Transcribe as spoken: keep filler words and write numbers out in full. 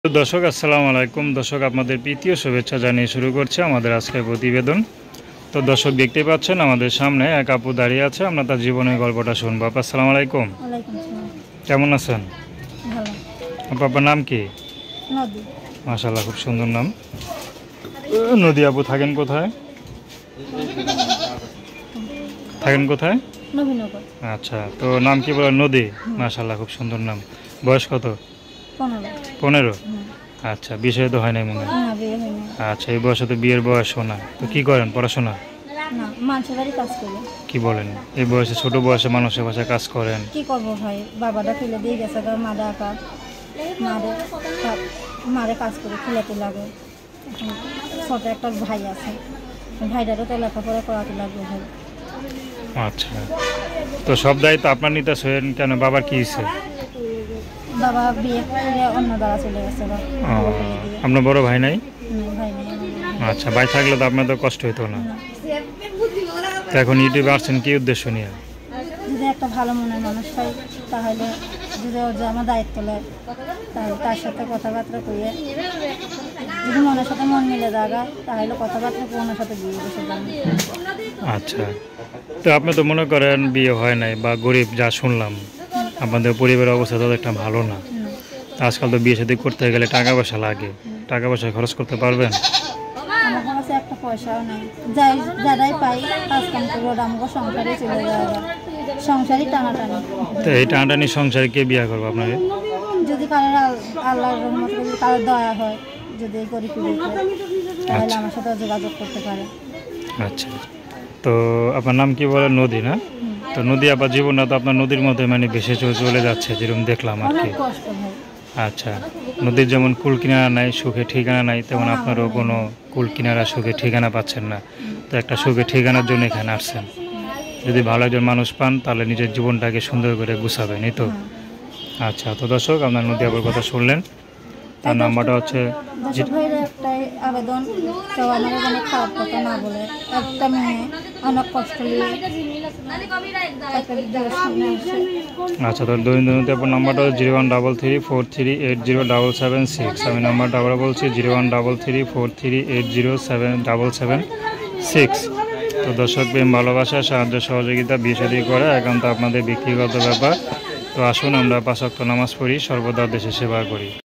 তো দর্শক আসসালামু আলাইকুম। দর্শক আপনাদের প্রীতীয় শুভেচ্ছা জানিয়ে শুরু করছে আমাদের আজকের প্রতিবেদন। তো দর্শক দেখতে পাচ্ছেন আমাদের সামনে এক আপু দাঁড়িয়ে আছে, আমরা তার জীবনের গল্পটা শুনবো। আপু আসসালামু আলাইকুম, ওয়ালাইকুম আসসালাম। কেমন আছেন? ভালো। আপু আপনার নাম কি? নদী। মাশাআল্লাহ, খুব সুন্দর নাম। নদী আপু থাকেন কোথায়? থাকেন কোথায়? নবীনগর। আচ্ছা, তো নাম কি বলেন? নদী। মাশাআল্লাহ, খুব সুন্দর নাম। বয়স কত? পনেরো। পনেরো। আচ্ছা, বিষয় তো হয় নাই মনে হয়। না, বিয়ে হয়নি। আচ্ছা, এই বয়সে তো বিয়ের বয়সও না, তো কি করেন পড়াশোনা? না, মানুষের বাড়ি কাজ করি। কি বলেন, এই বয়সে ছোট বয়সে মানুষের বাসায় কাজ করেন? কি করবো ভাই, বাবাটা ফেলে দিয়ে গেছে, কারণ মাদা আঁকা মারে কা- মারে কাজ করে খেলাতে লাগে। এখন ছোট একটা ভাই আছে, ভাইটারও তো লেখাপড়া করাতে লাগবে ভাই। আচ্ছা, তো সব দায়িত্ব আপনার নিতে আসেন কেন? বাবার কি হয়েছে? বাবা বিয়ে করে অন্য দ্বারা চলে গেছে বা ও, ফেলে দিয়ে। আপনার বড় ভাই নাই? না, ভাই নেই আমার বড় ভাই। আচ্ছা, ভাই থাকলে তো আপনার তো কষ্ট হতো না। না। তো এখন ইউটিউবে আসছেন কি উদ্দেশ্য নিয়ে? যদি একটা ভালো মনের মানুষ পাই, তাহলে যদি ও যে আমার দায়িত্ব নেয়, তাহলে তার সাথে কথাবার্তা কইয়ে যদি মনের সাথে মন মিলে জায়গা, তাহলে কথাবার্তা করে ওনার সাথে বিয়ে বসে যাবে। আচ্ছা, তো আপনি তো মনে করেন বিয়ে হয় নাই বা গরিব, যা শুনলাম আপনাদের পরিবারের অবস্থা তো একটা ভালো না। আজকাল তো বিয়ে শাদী করতে গেলে টাকা পয়সা লাগে, টাকা পয়সা খরচ করতে পারবেন? আমার কাছে একটা পয়সাও নেই, যাই যারাই পাই কাজ কাম করে ওরা আমাকে সংসারে চলে যাওয়া, সংসারই টানাটানি। তো এই টানাটানি সংসারে কে বিয়ে করবো আপনাকে? যদি কারোর আল- আল্লাহর রহমত যদি কারোর দয়া হয়, যদি এই গরিব পীড়িত হয়, তাহলে আমার সাথে যোগাযোগ করতে পারে। আচ্ছা, তো আপনার নাম কি বলেন? নদী না? তো নদী আবার জীবনটা তো আপনার নদীর মধ্যে মানে ভেসে চলে চলে যাচ্ছে যেরকম দেখলাম আর অনেক কি। কষ্ট ভাই। আচ্ছা, নদীর যেমন কুল কিনারা নাই, সুখে ঠিকানা নাই, তেমন আপনারও কোনো কুল কিনারা সুখে ঠিকানা পাচ্ছেন না। তো একটা সুখে ঠিকানার জন্য এখানে আসছেন। যদি ভালো একজন মানুষ পান তাহলে নিজের জীবনটাকে সুন্দর করে গুছাবেন, এই তো। আচ্ছা, তো দর্শক আপনার নদী আবার কথা শুনলেন, তার নাম্বারটা হচ্ছে দর্শক ভাইয়ের একটাই আবেদন, কেউ আমার এখানে খারাপ কথা না বলে। একটা মেয়ে অনেক কষ্ট নিয়ে একটা বিদ্যালয়ের সামনে আসে। আচ্ছা, তো দৈনন্দিন নদী আপনার নাম্বারটা হচ্ছে zero one double three four three eight zero double seven six. আমি নাম্বারটা আবার বলছি, zero one double three four three eight zero seven double seven six. তো দর্শক, প্রেম ভালোবাসা সাহায্য সহযোগিতা বিয়ে শাদী করা একান্ত আপনাদের ব্যক্তিগত ব্যাপার। তো আসুন আমরা পাঁচ ওয়াক্ত নামাজ পড়ি, সর্বদা দেশে সেবা করি।